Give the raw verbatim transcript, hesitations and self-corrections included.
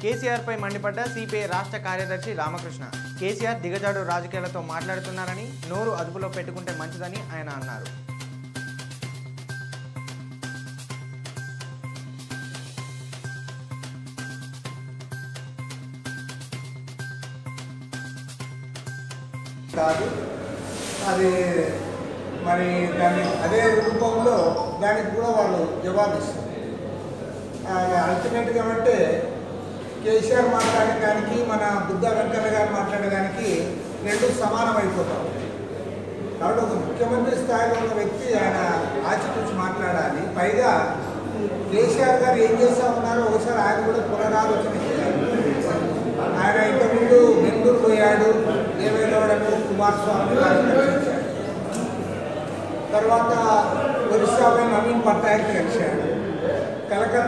కేసీఆర్ పై మండిపడ్డ CPI రాష్ట్ర కార్యదర్శి రామకృష్ణ. కేసీఆర్ దిగజాడు రాజకీయాలతో మాట్లాడుతున్నారని, నోరు అదుపులో పెట్టుకుంటే మంచిదని ఆయన అన్నారు. కాదు అది మరి దాన్ని అదే రూపంలో దానికి కూడా వాళ్ళు జవాబిస్తారు. అల్టిమేట్గా అంటే కేసీఆర్ మాట్లాడడానికి మన బుద్ధ వెంకన్న గారు మాట్లాడడానికి రెండు సమానం అయిపోతాం. కాబట్టి ఒక ముఖ్యమంత్రి స్థాయిలో ఉన్న వ్యక్తి ఆయన ఆచితూచి మాట్లాడాలి. పైగా కేసీఆర్ గారు ఏం చేస్తా ఉన్నారో ఒకసారి ఆయన కూడా పునరాలోచన చేయాలి. ఆయన ఇంతకుముందు బెంగళూరు పోయాడు, దేవేగౌడను కుమారస్వామి గారు కలిశాడు. తర్వాత ఒరిస్సాపై నవీన్ పట్నాయక్ కలిశాడు. కలకత్తా